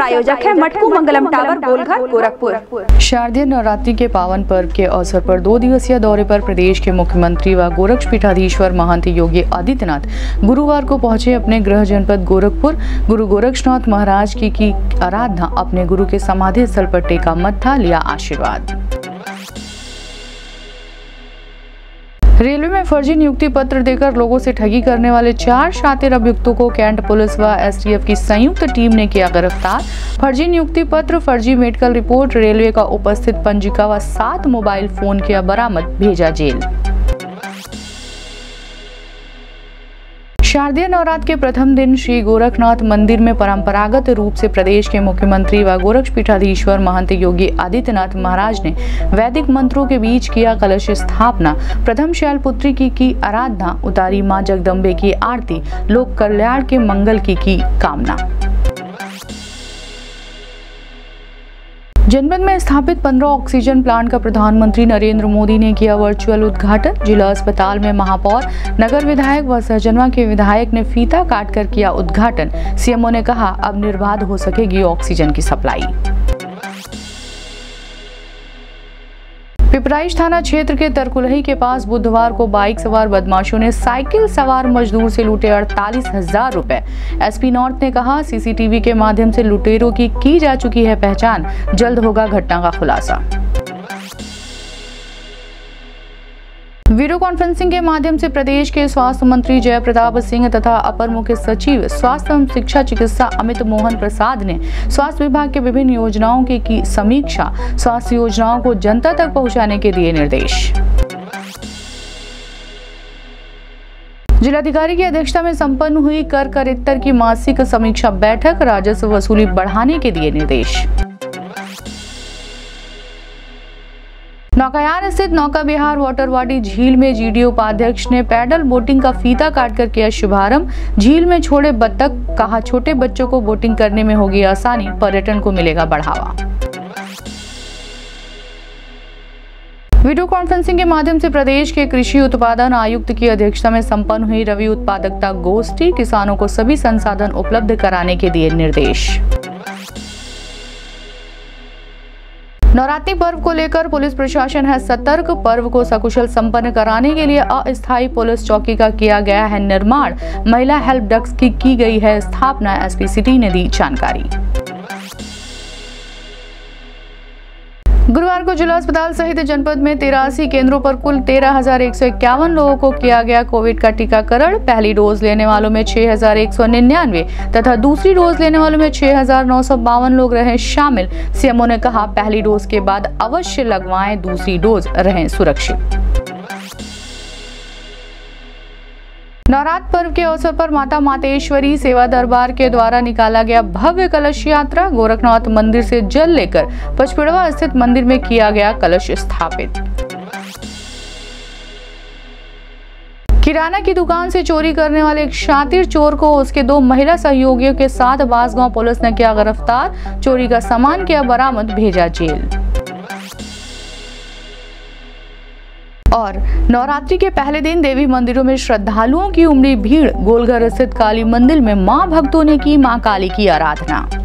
प्रायोजक है मटकू मंगलम टावर, गोलघर, गोरखपुर। शारदीय नवरात्रि के पावन पर्व के अवसर पर 2 दिवसीय दौरे पर प्रदेश के मुख्यमंत्री व गोरक्षपीठाधीश्वर महंत योगी आदित्यनाथ गुरुवार को पहुंचे। अपने गृह जनपद गोरखपुर गुरु गोरक्षनाथ महाराज की आराधना, अपने गुरु के समाधि स्थल पर टेका मत्था, लिया आशीर्वाद। रेलवे में फर्जी नियुक्ति पत्र देकर लोगों से ठगी करने वाले 4 शातिर अभियुक्तों को कैंट पुलिस व एसटीएफ की संयुक्त टीम ने किया गिरफ्तार। फर्जी नियुक्ति पत्र, फर्जी मेडिकल रिपोर्ट, रेलवे का उपस्थित पंजिका व 7 मोबाइल फोन किया बरामद, भेजा जेल। शारदीय नवरात्र के प्रथम दिन श्री गोरखनाथ मंदिर में परंपरागत रूप से प्रदेश के मुख्यमंत्री व गोरक्षपीठाधीश्वर महंत योगी आदित्यनाथ महाराज ने वैदिक मंत्रों के बीच किया कलश स्थापना, प्रथम शैलपुत्री की आराधना, उतारी मां जगदम्बे की आरती, लोक कल्याण के मंगल की कामना। जनपद में स्थापित 15 ऑक्सीजन प्लांट का प्रधानमंत्री नरेंद्र मोदी ने किया वर्चुअल उद्घाटन। जिला अस्पताल में महापौर, नगर विधायक व सहजनवा के विधायक ने फीता काटकर किया उद्घाटन। सीएमओ ने कहा, अब निर्बाध हो सकेगी ऑक्सीजन की सप्लाई। पिपराइच थाना क्षेत्र के तरकुलही के पास बुधवार को बाइक सवार बदमाशों ने साइकिल सवार मजदूर से लूटे 48,000 रुपए। एसपी नॉर्थ ने कहा, सीसीटीवी के माध्यम से लुटेरों की जा चुकी है पहचान, जल्द होगा घटना का खुलासा। वीडियो कॉन्फ्रेंसिंग के माध्यम से प्रदेश के स्वास्थ्य मंत्री जय प्रताप सिंह तथा अपर मुख्य सचिव स्वास्थ्य एवं शिक्षा चिकित्सा अमित मोहन प्रसाद ने स्वास्थ्य विभाग के विभिन्न योजनाओं की समीक्षा, स्वास्थ्य योजनाओं को जनता तक पहुंचाने के दिए निर्देश। जिलाधिकारी की अध्यक्षता में संपन्न हुई कर करेत्तर की मासिक समीक्षा बैठक, राजस्व वसूली बढ़ाने के दिए निर्देश। नौकायान स्थित नौका विहार वाटरवाटी झील में जीडीओ उपाध्यक्ष ने पैडल बोटिंग का फीता काटकर किया शुभारंभ। झील में छोड़े बत्तख, कहा छोटे बच्चों को बोटिंग करने में होगी आसानी, पर्यटन को मिलेगा बढ़ावा। वीडियो कॉन्फ्रेंसिंग के माध्यम से प्रदेश के कृषि उत्पादन आयुक्त की अध्यक्षता में संपन्न हुई रवि उत्पादकता गोष्ठी, किसानों को सभी संसाधन उपलब्ध कराने के दिए निर्देश। नवरात्रि पर्व को लेकर पुलिस प्रशासन है सतर्क। पर्व को सकुशल संपन्न कराने के लिए अस्थायी पुलिस चौकी का किया गया है निर्माण। महिला हेल्प डेस्क की गई है स्थापना, एसपी सिटी ने दी जानकारी। गुरुवार को जिला अस्पताल सहित जनपद में 83 केंद्रों पर कुल 13,151 लोगों को किया गया कोविड का टीकाकरण। पहली डोज लेने वालों में 6,199 तथा दूसरी डोज लेने वालों में 6,952 लोग रहे शामिल। सीएमओ ने कहा, पहली डोज के बाद अवश्य लगवाएं, दूसरी डोज रहें सुरक्षित। नवरात्र पर्व के अवसर पर माता मातेश्वरी सेवा दरबार के द्वारा निकाला गया भव्य कलश यात्रा। गोरखनाथ मंदिर से जल लेकर पचपेड़वा स्थित मंदिर में किया गया कलश स्थापित। किराना की दुकान से चोरी करने वाले एक शातिर चोर को उसके 2 महिला सहयोगियों के साथ बांसगांव पुलिस ने किया गिरफ्तार। चोरी का सामान किया बरामद, भेजा जेल। और नवरात्रि के पहले दिन देवी मंदिरों में श्रद्धालुओं की उमड़ी भीड़। गोलघर स्थित काली मंदिर में मां भक्तों ने की मां काली की आराधना।